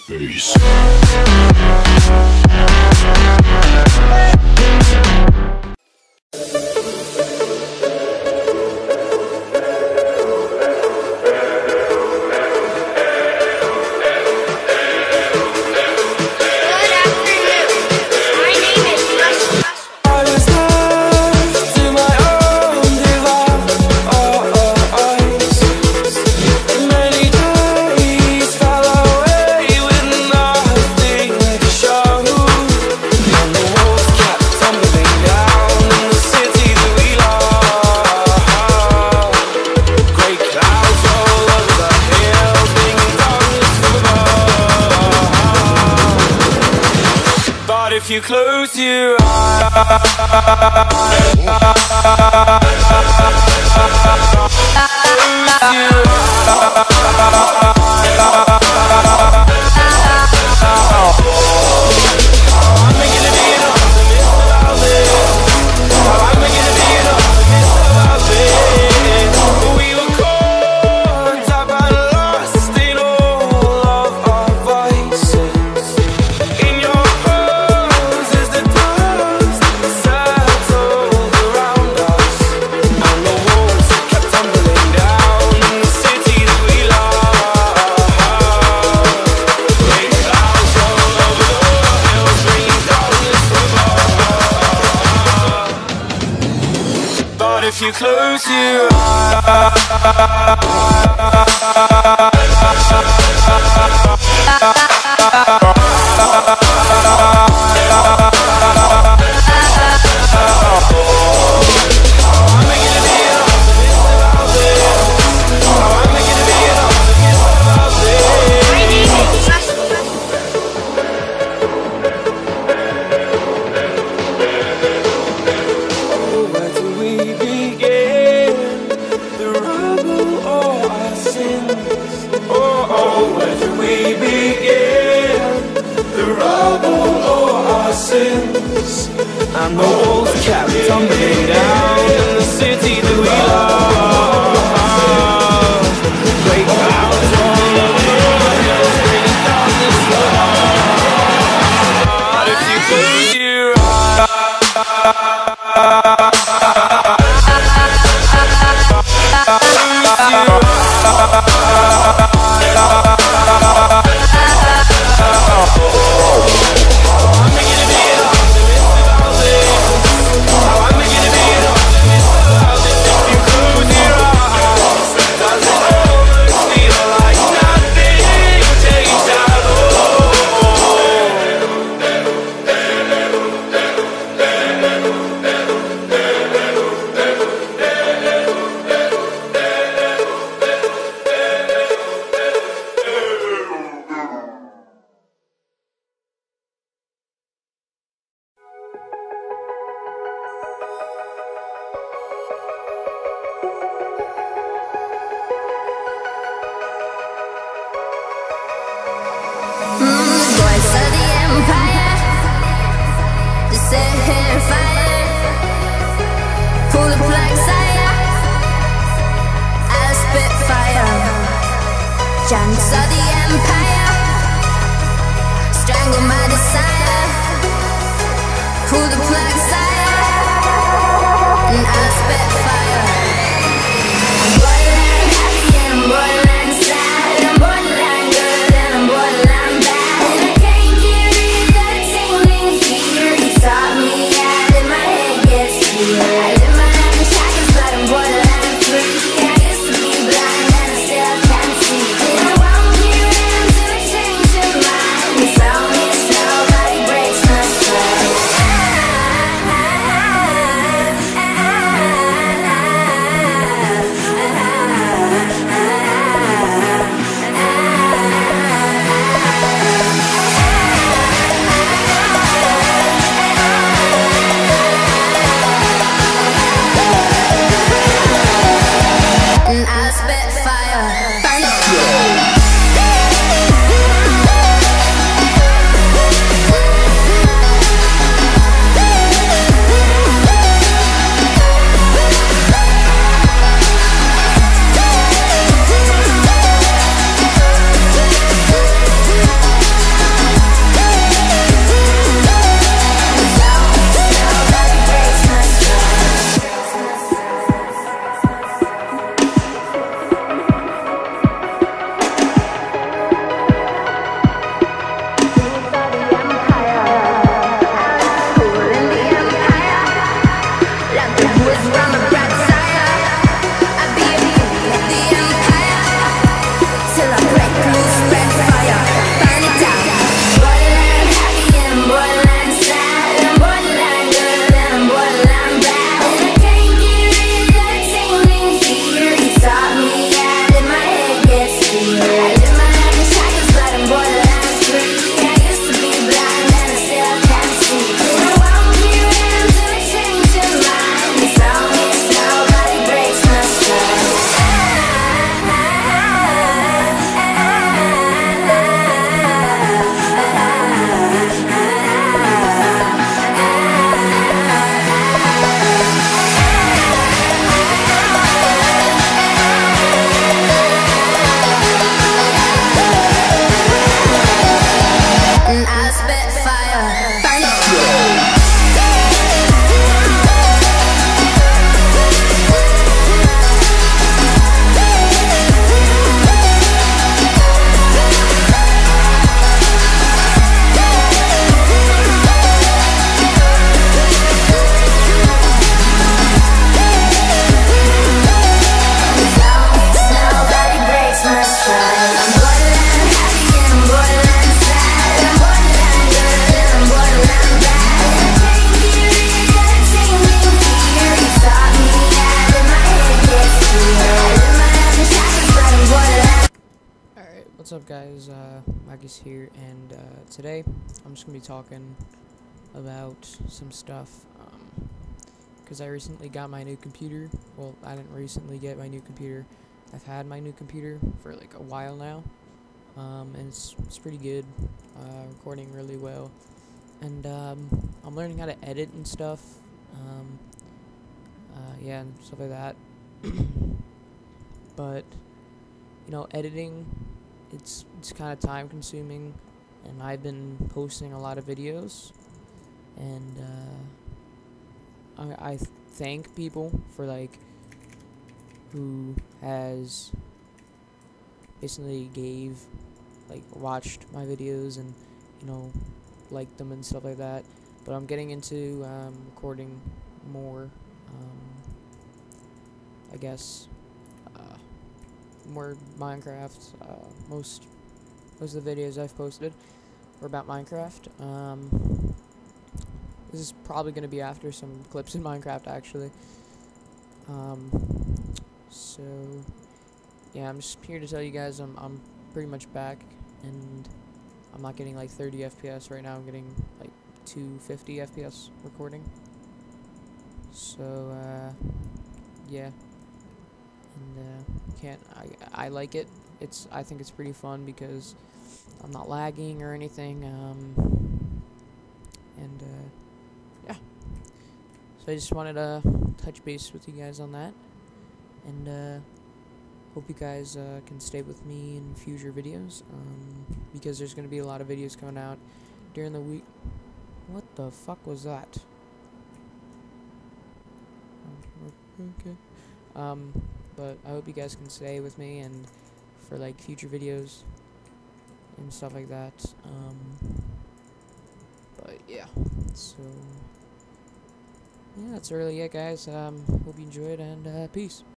Peace. If you close your eyes, if you close your and the walls kept tumbling down in the city that we love. Great clouds all over the hills bringing down this love. But if you close your Giants of the empire, strangle my desire. Pull the plug, sire, and I spit fire. I'm borderline happy and I'm borderline sad. I'm borderline good and I'm borderline bad. And I can't get rid of that tingling fear you taught me at, and my head gets clear. I live my life in shackles, but I'm borderline free. I used to be blind and I still can't see. Marcus here, and today I'm just gonna be talking about some stuff. Because I recently got my new computer. Well, I didn't recently get my new computer. I've had my new computer for like a while now, and it's pretty good, recording really well, and I'm learning how to edit and stuff. Yeah, and stuff like that. But editing, it's kind of time consuming, and I've been posting a lot of videos, and I thank people for who has basically watched my videos and liked them and stuff like that. But I'm getting into recording more, I guess, more Minecraft. Most of the videos I've posted were about Minecraft. This is probably going to be after some clips in Minecraft, actually. So yeah, I'm just here to tell you guys I'm pretty much back, and I'm not getting 30 FPS right now. I'm getting 250 FPS recording. So yeah, and I like it. I think it's pretty fun because I'm not lagging or anything. And yeah. So I just wanted to touch base with you guys on that, and hope you guys can stay with me in future videos, because there's going to be a lot of videos coming out during the week. What the fuck was that? Okay. But I hope you guys can stay with me and for future videos and stuff like that. But yeah, so yeah, that's really it, guys. Hope you enjoyed, and peace.